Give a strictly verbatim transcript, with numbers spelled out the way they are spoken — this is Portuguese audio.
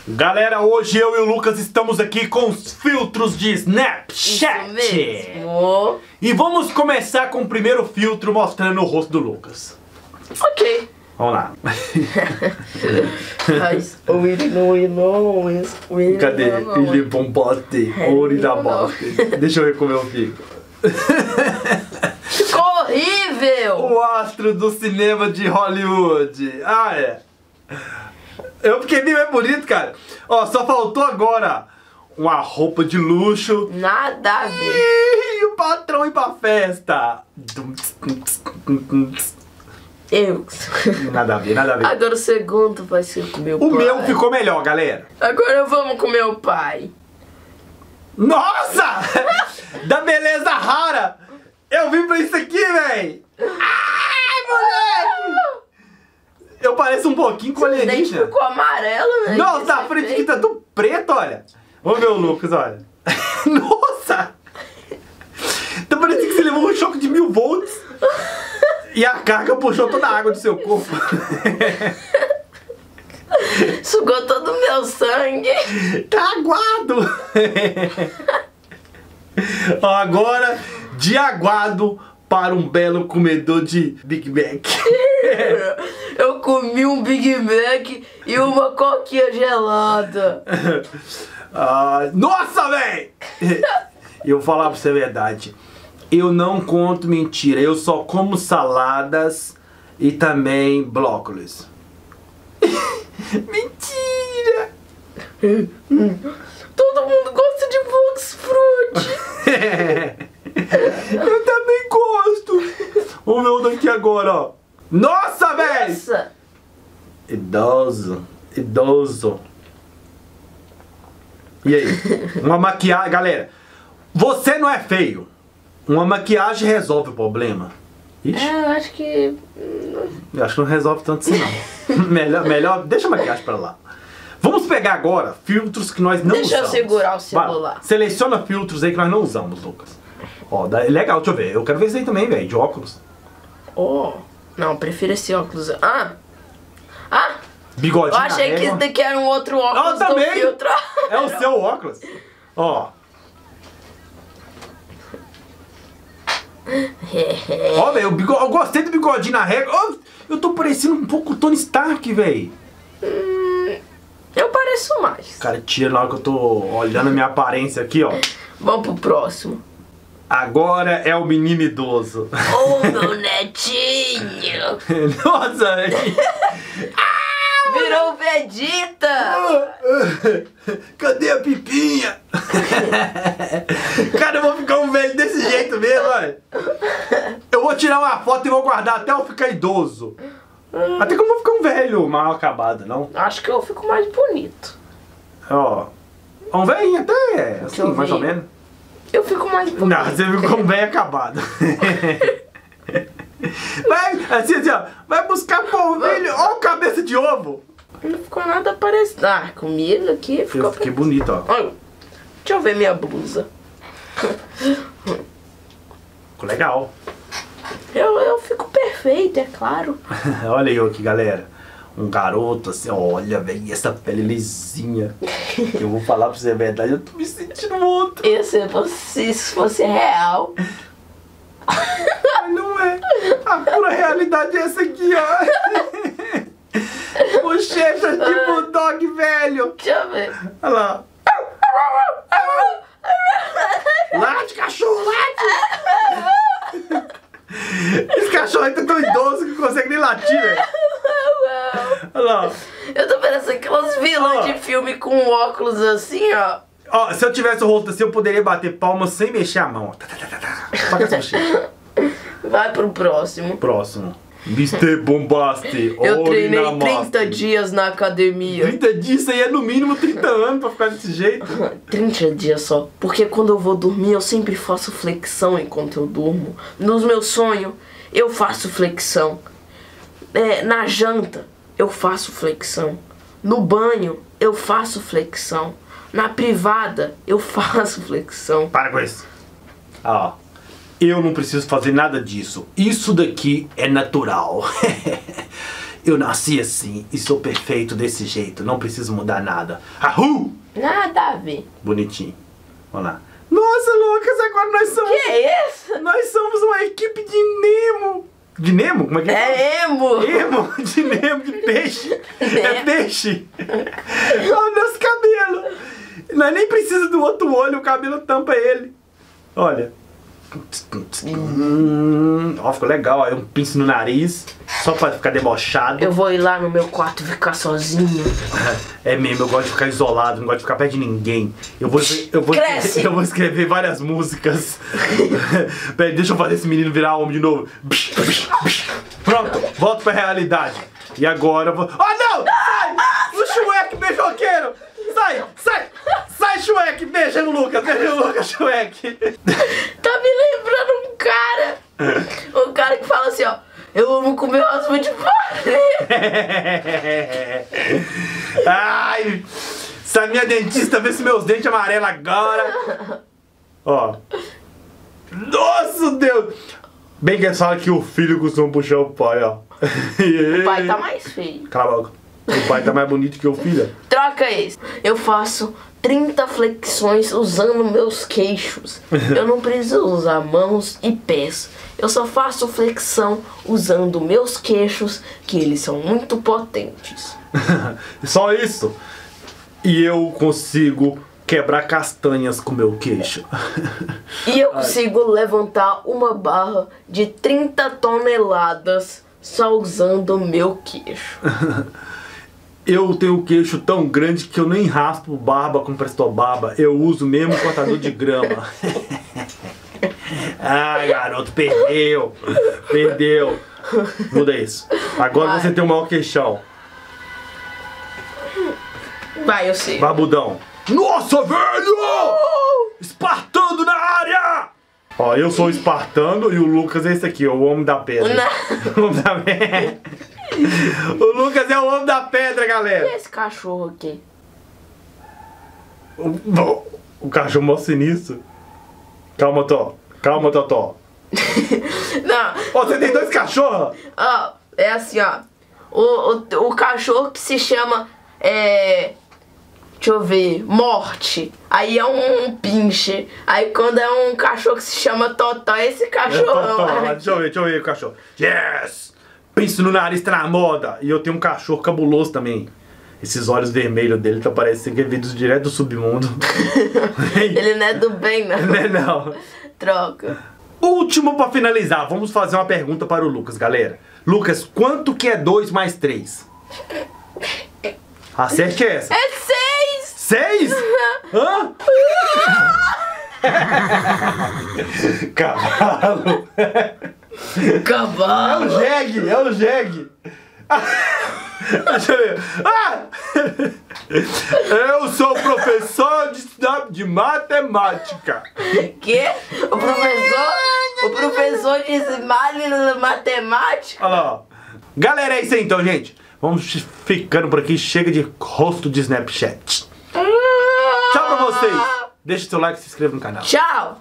Galera, hoje eu e o Lucas estamos aqui com os filtros de Snapchat. Isso mesmo. E vamos começar com o primeiro filtro mostrando o rosto do Lucas. Ok. Vamos lá. Cadê? Ele bombate, ouro da bosta. Deixa eu ver como eu fico. Ficou horrível! O astro do cinema de Hollywood. Ah, é. Eu fiquei bem mais bonito, cara. Ó, só faltou agora uma roupa de luxo. Nada a ver. E o patrão ir pra festa. Eu. Nada a ver, nada a ver. Agora o segundo vai ser com meu pai. O meu ficou melhor, galera. Agora vamos com meu pai. Nossa! Da beleza rara! Eu vim pra isso aqui, véi! Ai, moleque! Eu pareço um pouquinho com O dente alienígena. ficou amarelo, né? Nossa, na frente aqui tá tudo preto, olha. Vamos ver o Lucas, olha. Nossa! Tá parecendo que você levou um choque de mil volts. E a carga puxou toda a água do seu corpo. Sugou todo o meu sangue. Tá aguado. Ó, agora, de aguado para um belo comedor de Big Mac. Eu comi um Big Mac e uma coquinha gelada. Ah, nossa, véi! Eu vou falar pra você a verdade. Eu não conto mentira. Eu só como saladas e também brócolis. Mentira! Todo mundo gosta de Vox Fruit. Eu também gosto. Vamos ver o daqui agora, ó. Nossa, véi! Nossa. Idoso. Idoso. E aí? Uma maquiagem... Galera, você não é feio. Uma maquiagem resolve o problema. Ixi. É, eu acho que... Eu acho que não resolve tanto assim, não. melhor, melhor... Deixa a maquiagem pra lá. Vamos pegar agora filtros que nós não Deixa usamos. eu segurar o celular. Vai, seleciona filtros aí que nós não usamos, Lucas. Ó, dá, é legal, deixa eu ver. Eu quero ver isso aí também, velho, de óculos. Oh, não, prefiro esse óculos. Ah! Ah! Bigodinho. Eu achei que esse daqui era um outro óculos Eu do também. filtro. É o seu óculos. Ó. Ó, velho, eu gostei do bigodinho na régua. Oh, eu tô parecendo um pouco o Tony Stark, velho. Hum, eu pareço mais. Cara, tira na hora que eu tô olhando a minha aparência aqui, ó. Vamos pro próximo. Agora é o menino idoso. Oh, meu netinho. Nossa, velho. Virou Vegeta. Cadê a pipinha? Cara, eu vou ficar um velho desse jeito mesmo, olha. Eu vou tirar uma foto e vou guardar até eu ficar idoso. Até que eu vou ficar um velho mal acabado, não? Acho que eu fico mais bonito. Ó, um velhinho até, assim, eu mais vi. ou menos. Eu fico mais bonito. Não, você ficou um velho acabado. Vai, assim, assim, ó. Vai buscar polvilho. Ó, cabeça de ovo. Não ficou nada parecido. Ah, comigo aqui ficou... Eu fiquei bonito, ó. Olha, deixa eu ver minha blusa. Ficou legal. Eu, eu fico perfeito, é claro. Olha eu aqui, galera. Um garoto assim, olha, velho, essa pele lisinha. Eu vou falar pra você a verdade, eu tô me sentindo outro. Esse, se isso fosse real. Mas não é. A pura realidade é essa aqui, ó. Bochecha de bulldog, velho. Deixa eu ver. Olha lá. Late, cachorro, late. Esse cachorro aí tá tão idoso que não consegue nem latir, velho. Olha lá. Eu tô parecendo aquelas vilãs de filme com óculos assim, ó. Ó, se eu tivesse o rosto assim, eu poderia bater palmas sem mexer a mão. Tá, tá, tá, tá. Toca essa bochecha. Vai pro próximo. Próximo. mister Bombasti. Eu treinei Orinamaste. trinta dias na academia. trinta dias, isso aí é no mínimo trinta anos pra ficar desse jeito. trinta dias só. Porque quando eu vou dormir, eu sempre faço flexão enquanto eu durmo. Nos meus sonhos, eu faço flexão. É, na janta, eu faço flexão. No banho, eu faço flexão. Na privada, eu faço flexão. Para com isso. Ó, eu não preciso fazer nada disso. Isso daqui é natural. Eu nasci assim e sou perfeito desse jeito. Não preciso mudar nada. Ahu! Nada a ver. Bonitinho. Vamos lá. Nossa, Lucas, agora nós somos... Que é isso? Nós somos uma equipe de Nemo. De Nemo? Como é que é? É emo. Emo, de Nemo, de peixe. É peixe. Olha o nosso cabelo. Nós nem precisa do outro olho, o cabelo tampa ele. Olha. Hum, ó, ficou legal. Aí um pince no nariz, só pra ficar debochado. Eu vou ir lá no meu quarto ficar sozinho. É mesmo, eu gosto de ficar isolado, não gosto de ficar perto de ninguém. Eu vou, eu vou, Cresce. eu vou escrever várias músicas. Peraí, deixa eu fazer esse menino virar homem de novo. Pronto, volto pra realidade. E agora eu vou... Oh, não! Sai! O Shrek beijoqueiro! Sai! Sai! Sai, Shrek! Beija no Lucas! Beija no Lucas, Shrek! Tá me lembrando um cara. Um cara que fala assim, ó. Eu amo comer raspa de palha. Ai! Se a minha dentista vê se meus dentes amarelos agora. Ó. Nossa, Deus! Bem que eles falam que o filho costuma puxar o pai, ó. O pai tá mais feio. Cala a boca. O pai tá mais bonito que o filho. Troca esse. Eu faço trinta flexões usando meus queixos. Eu não preciso usar mãos e pés. Eu só faço flexão usando meus queixos, que eles são muito potentes. Só isso. E eu consigo quebrar castanhas com meu queixo. E eu consigo levantar uma barra de trinta toneladas só usando meu queixo. Eu tenho o queixo tão grande que eu nem raspo barba com prestobarba. Eu uso mesmo cortador de grama. Ai, garoto, perdeu. Perdeu. Muda isso. Agora Vai. você tem o maior queixão. Vai, eu sei. Barbudão. Nossa, velho! Espartano na área! Ó, eu sou o espartano e o Lucas é esse aqui, ó, o homem da pedra. Não. O homem da pedra. O Lucas é o homem da pedra, E galera. esse cachorro aqui? O, o cachorro mó sinistro. Calma, Tó. Calma, Totó. Não. Ó, você tem dois cachorros? Ó, é assim, ó. O, o, o cachorro que se chama. É. Deixa eu ver. Morte. Aí é um, um pinche. Aí quando é um cachorro que se chama Totó, é esse É, cachorro. Totó. Deixa eu ver, deixa eu ver o cachorro. Yes! Penso no nariz, tá na moda. E eu tenho um cachorro cabuloso também. Esses olhos vermelhos dele tá parecendo que é vindo direto do submundo. Ele não é do bem, não. Não é não. Troca. Último pra finalizar, vamos fazer uma pergunta para o Lucas, galera. Lucas, quanto que é dois mais três? Acerte essa. É seis! Seis? Hã? Cavalo. É Cavalo! o jegue, é o jegue. Deixa eu ver. Ah! Eu sou professor de, de matemática. Que? O professor? O professor de mal matemática? Olha lá, ó. Galera, é isso aí então, gente. Vamos ficando por aqui. Chega de rosto de Snapchat. Tchau pra vocês. Deixa seu like e se inscreva no canal. Tchau!